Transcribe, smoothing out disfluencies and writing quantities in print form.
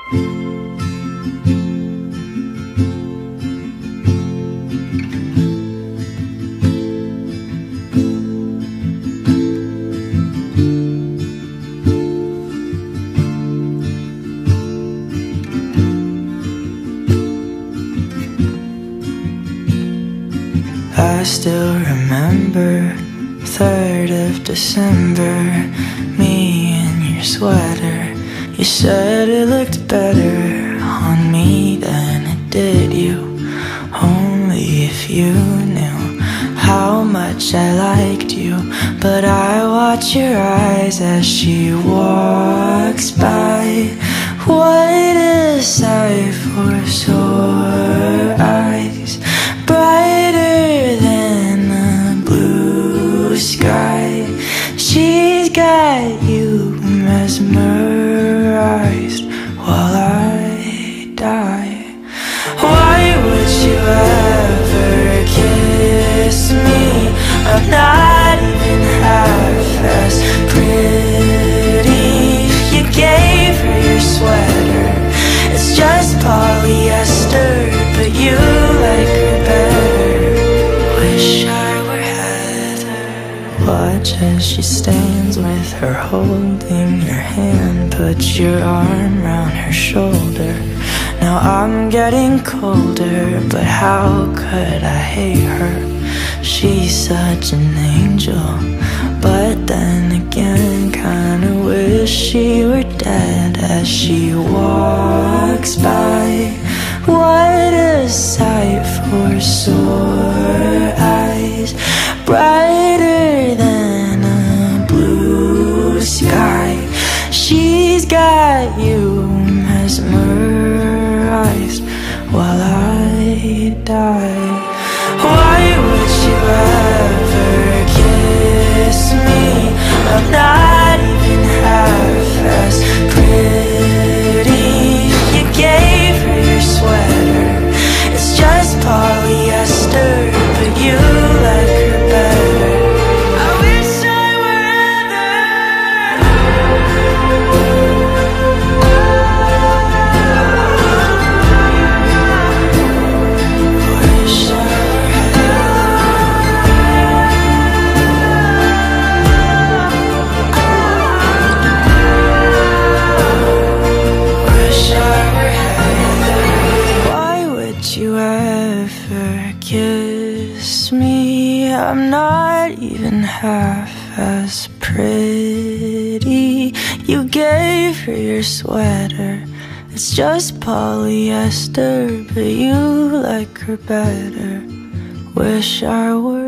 I still remember 3rd of December, me in your sweater. You said it looked better on me than it did you. Only if you knew how much I liked you. But I watch your eyes as she walks by. What a sight for sore eyes, brighter than the blue sky. She's got you mesmerized while I die. Why would you ever kiss me? I'm not even half as pretty. You gave her your sweater, it's just polyester, but you like her better. Wish I were Heather. Watch as she stands with her holding your hand. Put your arm round her shoulder. Now I'm getting colder, but how could I hate her? She's such an angel, but then again kinda wish she were dead as she walks by. What a sight for sore eyes, brighter than a blue sky. She's got you mesmerized while I die. Why would you ever kiss me? I'm not even half as pretty. You gave her your sweater, it's just polyester, but you like her better. I wish I were you ever kiss me? I'm not even half as pretty. You gave her your sweater, it's just polyester, but you like her better. Wish I were